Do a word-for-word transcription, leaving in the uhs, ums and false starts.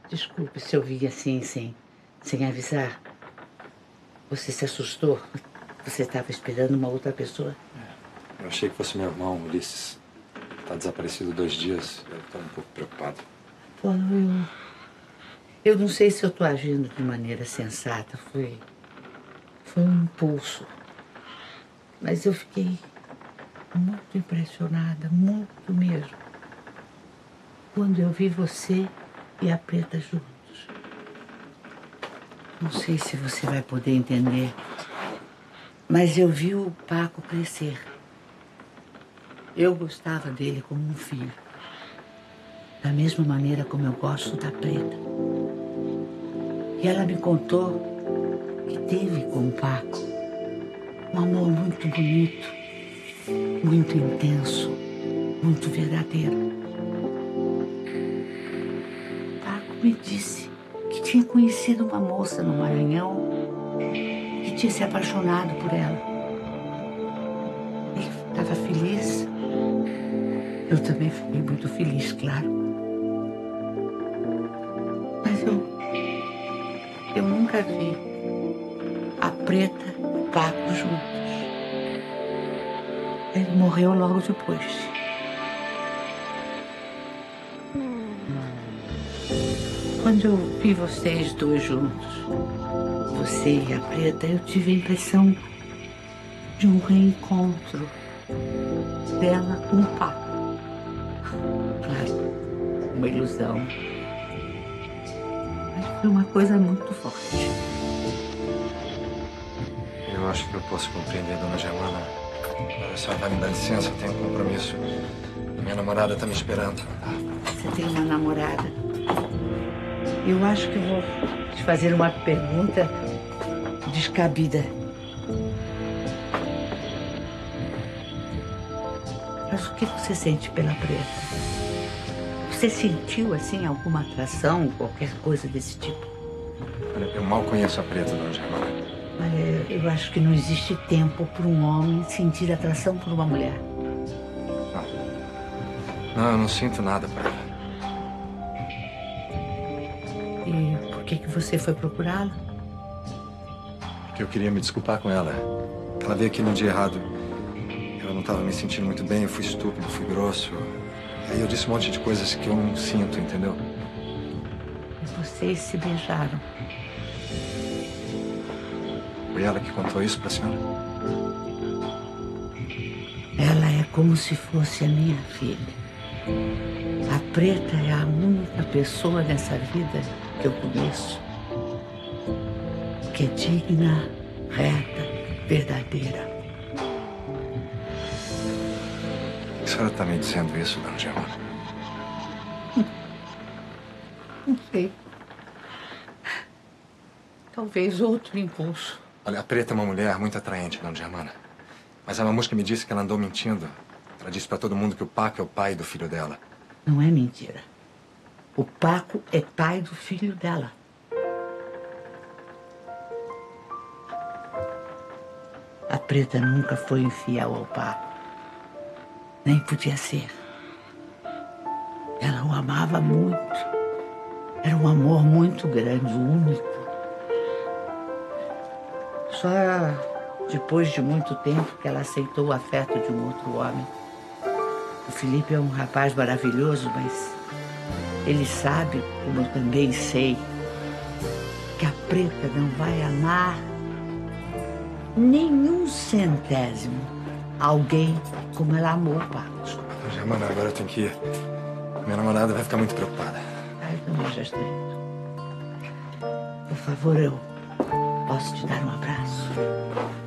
Desculpe se eu vim assim, sem, sem avisar. Você se assustou? Você estava esperando uma outra pessoa? É. Eu achei que fosse meu irmão, Ulisses. Está desaparecido dois dias. Eu estou um pouco preocupado. Paulo, eu... Eu não sei se eu estou agindo de maneira sensata. Foi... Foi um impulso. Mas eu fiquei muito impressionada, muito mesmo, quando eu vi você e a Preta juntos. Não sei se você vai poder entender, mas eu vi o Paco crescer. Eu gostava dele como um filho, da mesma maneira como eu gosto da Preta. E ela me contou que teve com o Paco um amor muito bonito, muito intenso, muito verdadeiro. Paco me disse que tinha conhecido uma moça no Maranhão que tinha se apaixonado por ela. Ele estava feliz. Eu também fiquei muito feliz, claro. Mas eu... Eu nunca vi a Preta e o Paco juntos. Ele morreu logo depois. Quando eu vi vocês dois juntos, você e a Preta, eu tive a impressão de um reencontro dela com o Paco. Claro, uma ilusão. Mas foi uma coisa muito forte. Eu acho que eu posso compreender, dona Germana. A senhora vai me dar licença, eu tenho um compromisso. Minha namorada está me esperando. Você tem uma namorada? Eu acho que eu vou te fazer uma pergunta descabida. Mas o que você sente pela Preta? Você sentiu, assim, alguma atração, qualquer coisa desse tipo? Olha, eu mal conheço a Preta, dona Germana. Olha, eu acho que não existe tempo para um homem sentir atração por uma mulher. Não, não eu não sinto nada por ela. E por que que você foi procurá-la? Porque eu queria me desculpar com ela. Ela veio aqui no dia errado. Eu não estava me sentindo muito bem, eu fui estúpido, fui grosso. E aí eu disse um monte de coisas que eu não sinto, entendeu? E vocês se beijaram. Foi ela que contou isso pra senhora? Ela é como se fosse a minha filha. A Preta é a única pessoa nessa vida que eu conheço que é digna, reta, verdadeira. A senhora está me dizendo isso, dona Germana? Não sei. Talvez outro impulso. Olha, a Preta é uma mulher muito atraente, dona Germana. Mas a mamusca me disse que ela andou mentindo. Ela disse pra todo mundo que o Paco é o pai do filho dela. Não é mentira. O Paco é pai do filho dela. A Preta nunca foi infiel ao Paco. Nem podia ser. Ela o amava muito. Era um amor muito grande, único. Só depois de muito tempo que ela aceitou o afeto de um outro homem. O Felipe é um rapaz maravilhoso, mas ele sabe, como eu também sei, que a Preta não vai amar nenhum centésimo alguém como ela amou o Paco. Desculpa, dona Germana, agora eu tenho que ir. Minha namorada vai ficar muito preocupada. Ai, também já estou indo. Por favor, eu posso te dar um abraço?